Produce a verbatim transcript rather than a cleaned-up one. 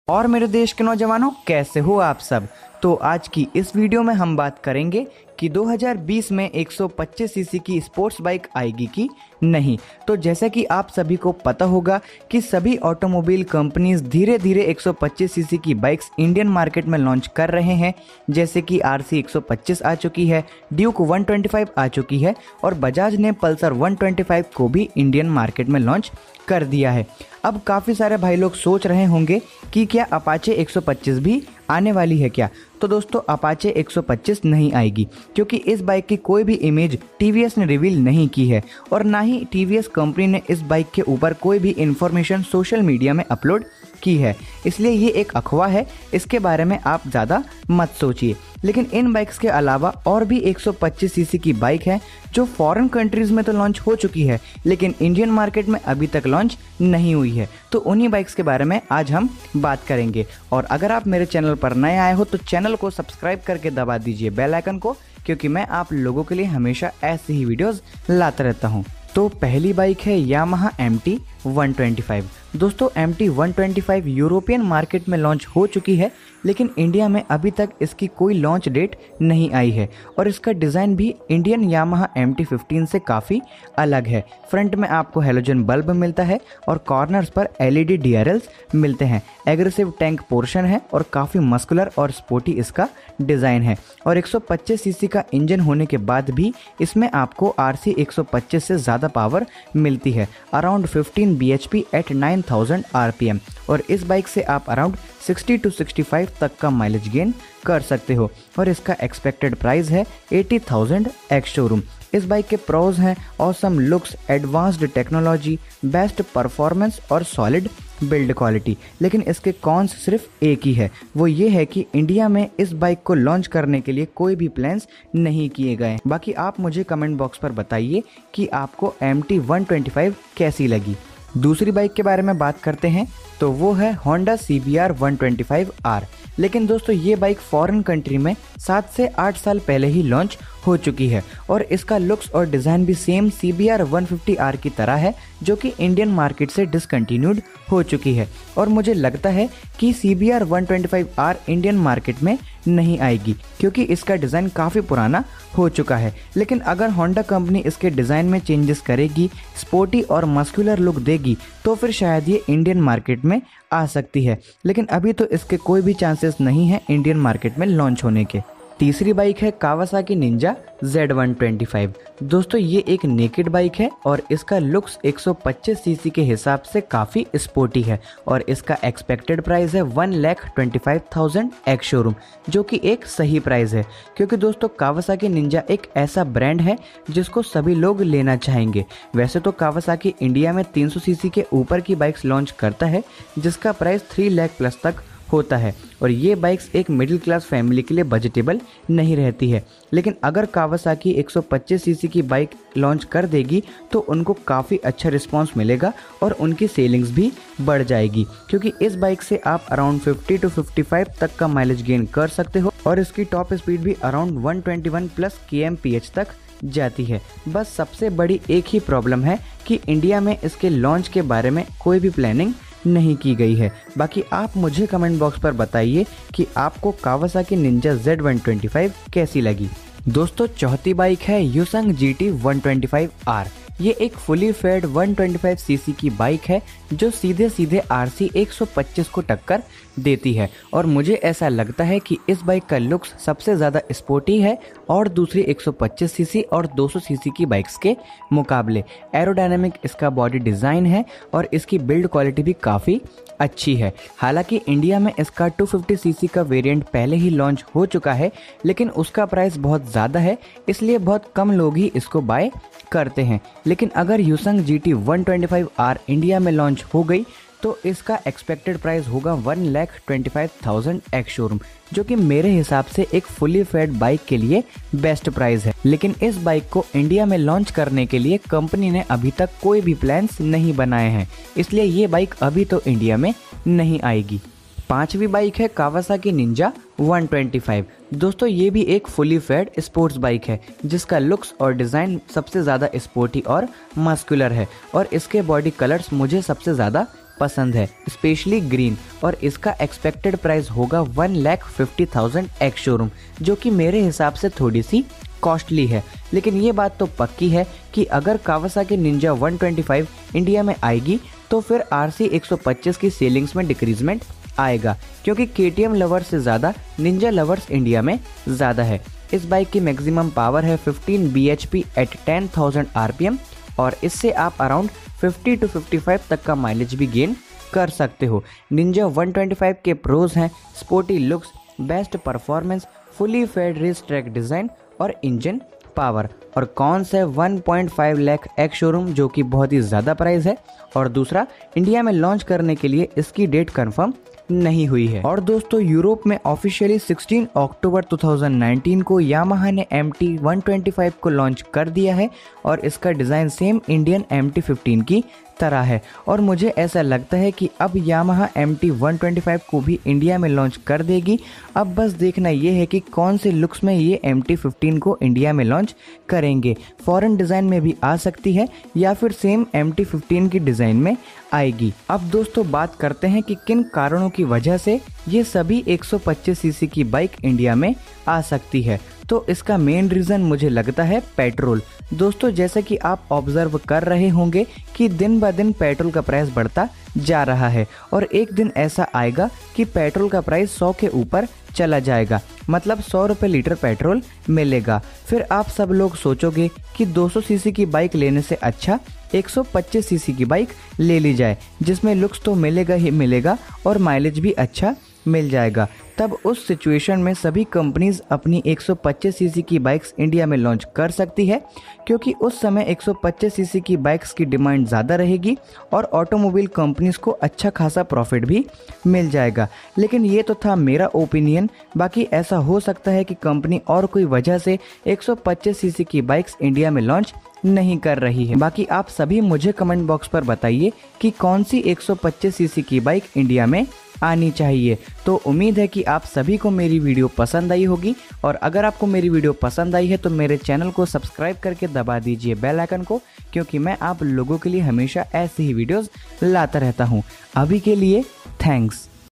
और मेरे देश के नौजवानों, कैसे हो आप सब। तो आज की इस वीडियो में हम बात करेंगे कि दो हज़ार बीस में एक सौ पच्चीस सीसी की स्पोर्ट्स बाइक आएगी कि नहीं। तो जैसा कि आप सभी को पता होगा कि सभी ऑटोमोबाइल कंपनीज धीरे धीरे एक सौ पच्चीस सीसी की बाइक्स इंडियन मार्केट में लॉन्च कर रहे हैं, जैसे कि आरसी एक सौ पच्चीस आ चुकी है, ड्यूक एक सौ पच्चीस आ चुकी है और बजाज ने पल्सर एक सौ पच्चीस को भी इंडियन मार्केट में लॉन्च कर दिया है। अब काफ़ी सारे भाई लोग सोच रहे होंगे कि क्या अपाचे एक सौ पच्चीस भी आने वाली है क्या। तो दोस्तों, अपाचे एक सौ पच्चीस नहीं आएगी, क्योंकि इस बाइक की कोई भी इमेज टीवीएस ने रिवील नहीं की है और ना ही टीवीएस कंपनी ने इस बाइक के ऊपर कोई भी इंफॉर्मेशन सोशल मीडिया में अपलोड की है। इसलिए ये एक अफवाह है, इसके बारे में आप ज़्यादा मत सोचिए। लेकिन इन बाइक्स के अलावा और भी एक सौ पच्चीस सीसी की बाइक है जो फॉरेन कंट्रीज़ में तो लॉन्च हो चुकी है, लेकिन इंडियन मार्केट में अभी तक लॉन्च नहीं हुई है। तो उन्हीं बाइक्स के बारे में आज हम बात करेंगे। और अगर आप मेरे चैनल पर नए आए हो तो चैनल को सब्सक्राइब करके दबा दीजिए बेल आइकन को, क्योंकि मैं आप लोगों के लिए हमेशा ऐसी ही वीडियोस लाता रहता हूं। तो पहली बाइक है Yamaha M T one twenty five. दोस्तों, M T one twenty five European market में लॉन्च हो चुकी है, लेकिन इंडिया में अभी तक इसकी कोई लॉन्च डेट नहीं आई है और इसका डिज़ाइन भी Indian Yamaha M T fifteen से काफ़ी अलग है। फ्रंट में आपको हेलोजन बल्ब मिलता है और कॉर्नर्स पर एलईडी डीआरएल्स मिलते हैं। एग्रेसिव टैंक पोर्शन है और काफ़ी मस्कुलर और स्पोर्टी इसका डिज़ाइन है। और एक सौ पच्चीस सीसी का इंजन होने के बाद भी इसमें आपको आरसी एक सौ पच्चीस से ज़्यादा पावर मिलती है, around fifteen BHP at nine thousand RPM. और इस बाइक से आप around sixty two sixty five तक का माइलेज गेन कर सकते हो और इसका एक्सपेक्टेड प्राइस है अस्सी हज़ार एक्स शोरूम। इस बाइक के प्रोज हैं awesome looks, advanced technology, best performance और सॉलिड बिल्ड क्वालिटी। लेकिन इसके कॉन्स सिर्फ एक ही है, वो ये है कि इंडिया में इस बाइक को लॉन्च करने के लिए कोई भी प्लान्स नहीं किए गए। बाकी आप मुझे कमेंट बॉक्स पर बताइए कि आपको M T one twenty five कैसी लगी। दूसरी बाइक के बारे में बात करते हैं तो वो है Honda C B R one twenty five R. लेकिन दोस्तों, ये बाइक फॉरेन कंट्री में सात से आठ साल पहले ही लॉन्च हो चुकी है और इसका लुक्स और डिज़ाइन भी same C B R one fifty R की तरह है, जो कि इंडियन मार्केट से डिसकंटिन्यूड हो चुकी है। और मुझे लगता है कि C B R one twenty five R Indian market में नहीं आएगी, क्योंकि इसका डिज़ाइन काफ़ी पुराना हो चुका है। लेकिन अगर होंडा कंपनी इसके डिज़ाइन में चेंजेस करेगी, स्पोर्टी और मस्कुलर लुक देगी, तो फिर शायद ये इंडियन मार्केट में आ सकती है। लेकिन अभी तो इसके कोई भी चांसेस नहीं है इंडियन मार्केट में लॉन्च होने के। तीसरी बाइक है Kawasaki Ninja Z one twenty five. दोस्तों, ये एक नेकेड बाइक है और इसका लुक्स एक सौ पच्चीस सीसी के हिसाब से काफ़ी स्पोर्टी है और इसका एक्सपेक्टेड प्राइस है one lakh twenty five thousand ex showroom, जो कि एक सही प्राइस है, क्योंकि दोस्तों कावासाकी निंजा एक ऐसा ब्रांड है जिसको सभी लोग लेना चाहेंगे। वैसे तो कावासाकी इंडिया में तीन सौ सीसी के ऊपर की बाइक्स लॉन्च करता है, जिसका प्राइस थ्री लाख प्लस तक होता है और ये बाइक्स एक मिडिल क्लास फैमिली के लिए बजटेबल नहीं रहती है। लेकिन अगर कावासाकी एक सौ पच्चीस सीसी की बाइक लॉन्च कर देगी तो उनको काफ़ी अच्छा रिस्पांस मिलेगा और उनकी सेलिंग्स भी बढ़ जाएगी, क्योंकि इस बाइक से आप around fifty to fifty five तक का माइलेज गेन कर सकते हो और इसकी टॉप स्पीड भी around one twenty one plus K M P H तक जाती है। बस सबसे बड़ी एक ही प्रॉब्लम है कि इंडिया में इसके लॉन्च के बारे में कोई भी प्लानिंग नहीं की गई है। बाकी आप मुझे कमेंट बॉक्स पर बताइए कि आपको Kawasaki Ninja Z one twenty five कैसी लगी। दोस्तों, चौथी बाइक है Hyosung G T one twenty five R. ये एक fully faired one twenty five CC की बाइक है जो सीधे सीधे आरसी एक सौ पच्चीस को टक्कर देती है और मुझे ऐसा लगता है कि इस बाइक का लुक्स सबसे ज़्यादा स्पोर्टी है और दूसरी एक सौ पच्चीस सीसी और दो सौ सीसी की बाइक्स के मुकाबले। एरोडायनामिक इसका बॉडी डिज़ाइन है और इसकी बिल्ड क्वालिटी भी काफ़ी अच्छी है। हालांकि इंडिया में इसका टू फिफ्टी सीसी का वेरिएंट पहले ही लॉन्च हो चुका है, लेकिन उसका प्राइस बहुत ज़्यादा है, इसलिए बहुत कम लोग ही इसको बाय करते हैं। लेकिन अगर Hyosung G T one twenty five R India में लॉन्च हो गई तो इसका एक्सपेक्टेड प्राइस होगा one lakh twenty five thousand ex showroom, जो कि मेरे हिसाब से एक फुली फेड बाइक के लिए बेस्ट प्राइस है। लेकिन इस बाइक को इंडिया में लॉन्च करने के लिए कंपनी ने अभी तक कोई भी प्लान्स नहीं बनाए हैं, इसलिए ये बाइक अभी तो इंडिया में नहीं आएगी। पांचवी बाइक है Kawasaki Ninja one twenty five. दोस्तों, ये भी एक फुली फेड स्पोर्ट्स बाइक है जिसका लुक्स और डिज़ाइन सबसे ज़्यादा स्पोर्टी और मस्कुलर है और इसके बॉडी कलर्स मुझे सबसे ज़्यादा पसंद है, स्पेशली ग्रीन, और इसका एक्सपेक्टेड प्राइस होगा one lakh fifty thousand ex showroom, जो कि मेरे हिसाब से थोड़ी सी कॉस्टली है। लेकिन ये बात तो पक्की है कि अगर Kawasaki Ninja one twenty five India में आएगी तो फिर आरसी एक सौ पच्चीस की सेलिंग्स में डिक्रीजमेंट आएगा, क्योंकि केटीएम लवर्स से ज़्यादा निंजा लवर्स इंडिया में ज़्यादा है। इस बाइक की मैक्सिमम पावर है fifteen B H P at ten thousand R P M, और इससे आप around fifty to fifty five तक का माइलेज भी गेन कर सकते हो। निंजा वन ट्वेंटी फाइव के प्रोज हैं sporty looks, best performance, fully faired race track design और इंजन पावर, और कौन से one point five lakh ex showroom, जो कि बहुत ही ज़्यादा प्राइस है। और दूसरा, इंडिया में लॉन्च करने के लिए इसकी डेट कंफर्म नहीं हुई है। और दोस्तों, यूरोप में officially sixteen October two thousand nineteen को यामाहा ने M T one twenty five को लॉन्च कर दिया है, और इसका design same Indian M T fifteen की तरह है। और मुझे ऐसा लगता है कि अब Yamaha M T one twenty five को भी इंडिया में लॉन्च कर देगी। अब बस देखना ये है कि कौन से लुक्स में ये एम टी फिफ्टीन को इंडिया में लॉन्च करेंगे। फॉरेन डिज़ाइन में भी आ सकती है या फिर सेम एम टी फिफ्टीन की डिज़ाइन में आएगी। अब दोस्तों, बात करते हैं कि किन कारणों की वजह से ये सभी एक सौ पच्चीस सीसी की बाइक इंडिया में आ सकती है। तो इसका मेन रीज़न मुझे लगता है पेट्रोल। दोस्तों, जैसे कि आप ऑब्जर्व कर रहे होंगे कि दिन ब दिन पेट्रोल का प्राइस बढ़ता जा रहा है, और एक दिन ऐसा आएगा कि पेट्रोल का प्राइस सौ के ऊपर चला जाएगा, मतलब सौ रुपये लीटर पेट्रोल मिलेगा। फिर आप सब लोग सोचोगे कि दो सौ सीसी की बाइक लेने से अच्छा एक सौ पच्चीस सीसी की बाइक ले ली जाए, जिसमें लुक्स तो मिलेगा ही मिलेगा और माइलेज भी अच्छा मिल जाएगा। तब उस सिचुएशन में सभी कंपनीज अपनी एक सौ पच्चीस सीसी की बाइक्स इंडिया में लॉन्च कर सकती है, क्योंकि उस समय एक सौ पच्चीस सीसी की बाइक्स की डिमांड ज़्यादा रहेगी और ऑटोमोबाइल कंपनीज को अच्छा खासा प्रॉफिट भी मिल जाएगा। लेकिन ये तो था मेरा ओपिनियन, बाकी ऐसा हो सकता है कि कंपनी और कोई वजह से एक सौ पच्चीस सीसी की बाइक्स इंडिया में लॉन्च नहीं कर रही है। बाकी आप सभी मुझे कमेंट बॉक्स पर बताइए कि कौन सी एक सौ पच्चीस सीसी की बाइक इंडिया में आनी चाहिए। तो उम्मीद है कि आप सभी को मेरी वीडियो पसंद आई होगी, और अगर आपको मेरी वीडियो पसंद आई है तो मेरे चैनल को सब्सक्राइब करके दबा दीजिए बेल आइकन को, क्योंकि मैं आप लोगों के लिए हमेशा ऐसी ही वीडियोस लाता रहता हूँ। अभी के लिए थैंक्स।